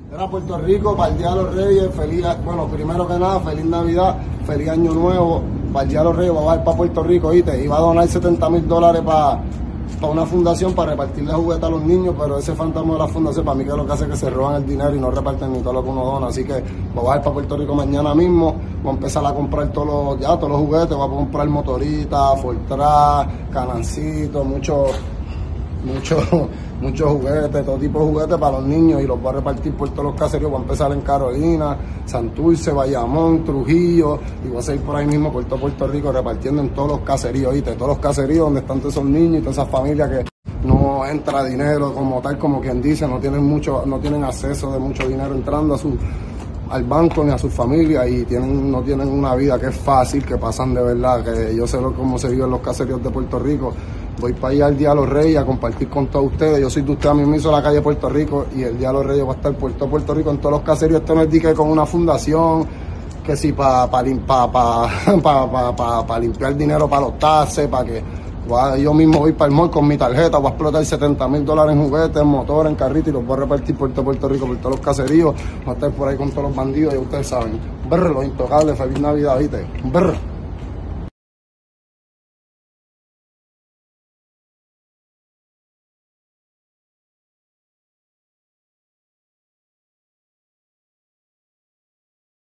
Era Puerto Rico, para el Día de los Reyes, bueno, primero que nada, feliz Navidad, feliz Año Nuevo, para el Día de los Reyes, voy a ir para Puerto Rico, ¿viste? Iba a donar $70,000 para una fundación para repartirle juguetes a los niños, pero ese fantasma de la fundación para mí que es lo que hace es que se roban el dinero y no reparten ni todo lo que uno dona, así que voy a ir para Puerto Rico mañana mismo, voy a empezar a comprar todos los juguetes, voy a comprar motoritas, Fortran, Canancito, muchos juguetes, todo tipo de juguetes para los niños y los voy a repartir por todos los caseríos. Voy a empezar en Carolina, Santurce, Bayamón, Trujillo y voy a seguir por ahí mismo por todo Puerto Rico repartiendo en todos los caseríos, ¿viste? Todos los caseríos donde están todos esos niños y todas esas familias que no entra dinero como tal, como quien dice, no tienen acceso de mucho dinero entrando al banco ni a sus familias y no tienen una vida que es fácil, que pasan de verdad, que yo sé cómo se vive en los caseríos de Puerto Rico. Voy para allá el Día de los Reyes a compartir con todos ustedes. Yo soy de ustedes, a mí me hizo la calle Puerto Rico y el Día de los Reyes va a estar por todo Puerto Rico en todos los caseríos. Esto no es que con una fundación, que si para limpiar dinero para los taxes, para que yo mismo voy para el mall con mi tarjeta, voy a explotar $70,000 en juguetes, en motores, en carritos y los voy a repartir por todo Puerto Rico, por todos los caseríos. Voy a estar por ahí con todos los bandidos, ya ustedes saben. Los intocables, feliz Navidad, ¿viste?